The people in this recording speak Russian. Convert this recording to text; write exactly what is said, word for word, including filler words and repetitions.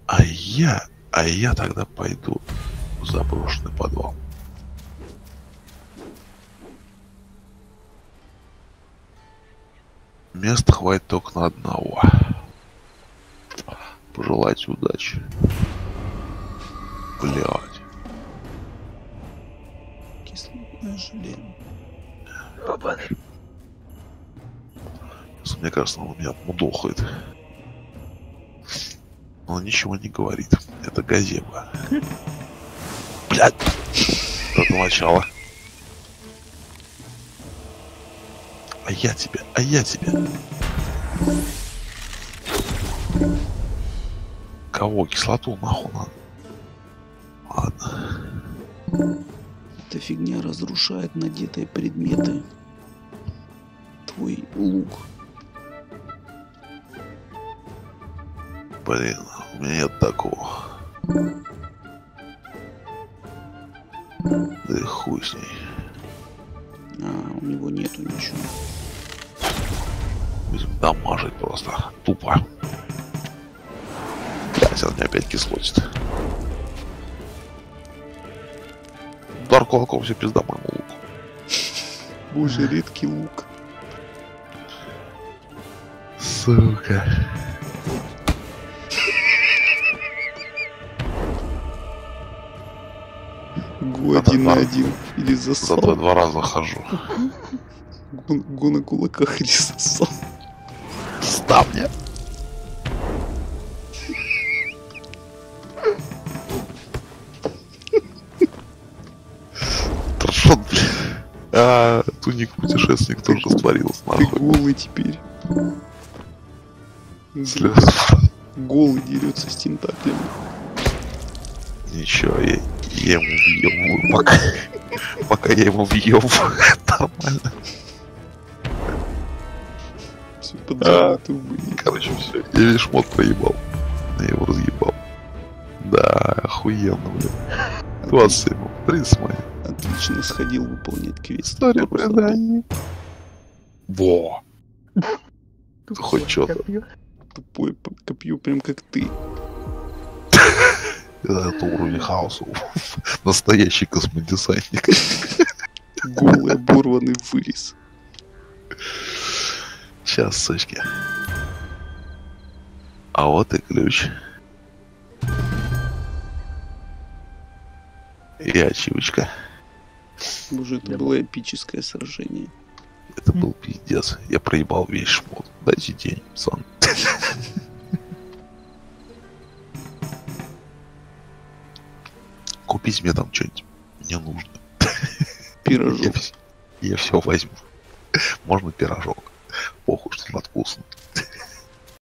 А я, а я тогда пойду в заброшенный подвал. Места хватит только на одного. Пожелайте удачи. Блядь. Кислотное желе. Опаны. Мне кажется, он меня мудохает. Но он ничего не говорит. Это газема. Блядь. Это начало. А я тебя, а я тебя. Кого? Кислоту нахуй надо. Ладно. Эта фигня разрушает надетые предметы. Твой лук. Блин, у меня нет такого. Да и хуй с ней. А, у него нету ничего. Будем дамажить просто. Тупо. Блять, он меня опять кислотит. Удар кулаком, все пизда моему луку. Боже, редкий лук. Сука. Го один на один. Или засал. Зато я два раза хожу. Го, го на кулаках или засал. Ставня. Трошот, блин. А, туник путешественник тоже растворился, Ты нахуй. голый теперь. Слез. Голый дерется с тентаклями. Ничего, я, я ему въебываю, пока, пока я ему въебываю. Нормально. Все поджатый убыли. Короче, все. Я весь шмот проебал. Я его разъебал. Да, охуенно, блин. двадцать семь, принц мой. Отлично сходил выполнять квест. История преданий. Во. Хоть что-то. Тупое копье, прям как ты. Это уровень хаоса. Настоящий космодесантник. Голый оборванный вырез. Сейчас, сучки. А вот и ключ. И ачивочка. Боже, это было эпическое сражение. Это был пиздец. Я проебал весь шмот. Дайте денег, пацан. Купить мне там что-нибудь. Мне нужно. Пирожок. Я, я все возьму. Можно пирожок. Похуй, что надкусно.